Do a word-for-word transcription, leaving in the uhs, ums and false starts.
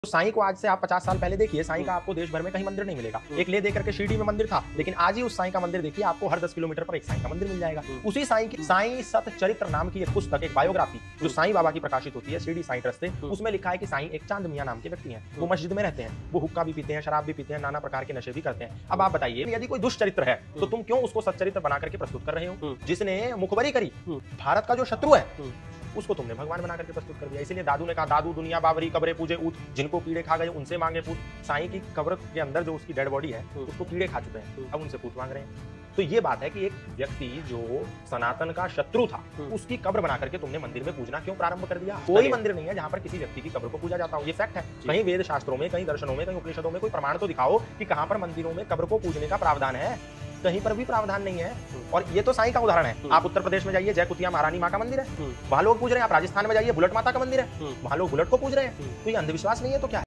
साईं को आज से आप पचास साल पहले देखिए, साईं का आपको देश भर में कहीं मंदिर नहीं मिलेगा। एक ले देकर के शिरडी में मंदिर था, लेकिन आज ही उस साईं का मंदिर देखिए, आपको हर दस किलोमीटर पर एक साईं का मंदिर मिल जाएगा। उसी साईं की साईं सत चरित्र नाम की एक पुस्तक, एक बायोग्राफी जो साईं बाबा की प्रकाशित होती है शिरडी साईं ट्रस्ट से, उसमें लिखा है कि साईं एक चांद मियां नाम के व्यक्ति हैं। वो मस्जिद में रहते हैं, वो हुक्का भी पीते हैं, शराब भी पीते हैं, नाना प्रकार के नशे भी करते हैं। अब आप बताइए, यदि कोई दुष्ट चरित्र है तो तुम क्यों उसको सच्चरित्र बना करके प्रस्तुत कर रहे हो? जिसने मुखबरी करी, भारत का जो शत्रु है उसको तुमने भगवान बना करके प्रस्तुत कर दिया। इसीलिए दादू ने कहा, दादू दुनिया बावरी कब्रें पूजे ऊत, जिनको कीड़े खा गए उनसे मांगे पूत। साईं की कब्र के अंदर जो उसकी डेड बॉडी है उसको कीड़े खा चुके हैं, अब उनसे पूत मांग रहे हैं। तो ये बात है कि एक व्यक्ति जो सनातन का शत्रु था, उसकी कब्र बना करके तुमने मंदिर में पूजना क्यों प्रारंभ कर दिया? कोई मंदिर नहीं है जहां पर किसी व्यक्ति की कब्र को पूजा जाता हो, ये फैक्ट है। कहीं वेद शास्त्रों में, कहीं दर्शनों में, कहीं उपनिषदों में कोई प्रमाण तो दिखाओ कि कहां पर मंदिरों में कब्र को पूजने का प्रावधान है। कहीं पर भी प्रावधान नहीं है। और ये तो साईं का उदाहरण है। आप उत्तर प्रदेश में जाइए, जयकुतिया महारानी माँ का मंदिर है, वहां लोग पूज रहे हैं। आप राजस्थान में जाइए, बुलेट माता का मंदिर है, वहां लोग बुलेट को पूज रहे हैं। तो ये अंधविश्वास नहीं है तो क्या है?